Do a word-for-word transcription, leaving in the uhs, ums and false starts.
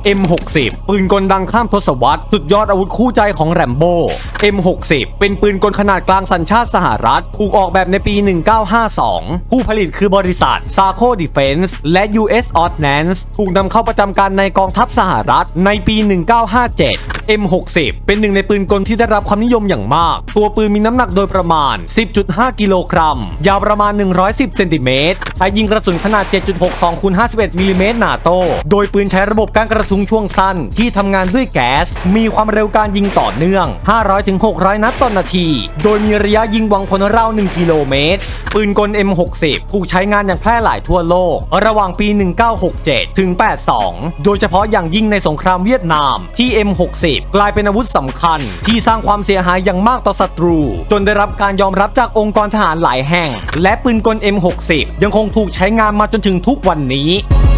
เอ็ม หกสิบ ปืนกลดังข้ามทศวรรษสุดยอดอาวุธคู่ใจของแรมโบ้ เอ็ม หกสิบ เป็นปืนกลขนาดกลางสัญชาติสหรัฐถูกออกแบบในปี หนึ่งเก้าห้าสอง ผู้ผลิตคือบริษัท Sarco Defense และ ยู เอส Ordnance ถูกนำเข้าประจำการในกองทัพสหรัฐในปี หนึ่งเก้าห้าเจ็ด เอ็ม หกสิบ เป็นหนึ่งในปืนกลที่ได้รับความนิยมอย่างมากตัวปืนมีน้ำหนักโดยประมาณ สิบจุดห้า กิโลกรัมยาวประมาณหนึ่งร้อยสิบเซนติเมตรใช้ยิงกระสุนขนาด เจ็ดจุดหกสองคูณห้าสิบเอ็ด มิลลิเมตรนาโตโดยปืนใช้ระบบการกระทุ้งช่วงสั้นที่ทำงานด้วยแก๊สมีความเร็วการยิงต่อเนื่อง ห้าร้อยถึงหกร้อย นัดต่อนาทีโดยมีระยะยิงหวังผลราวหนึ่งกิโลเมตรปืนกล เอ็ม หกสิบ ถูกใช้งานอย่างแพร่หลายทั่วโลกระหว่างปี หนึ่งเก้าหกเจ็ด ถึง แปดสิบสอง โดยเฉพาะอย่างยิ่งในสงครามเวียดนามที่ เอ็ม หกสิบ กลายเป็นอาวุธสำคัญที่สร้างความเสียหายอย่างมากต่อศัตรูจนได้รับการยอมรับจากองค์กรทหารหลายแห่งและปืนกล เอ็ม หกสิบ ยังคงถูกใช้งานมาจนถึงทุกวันนี้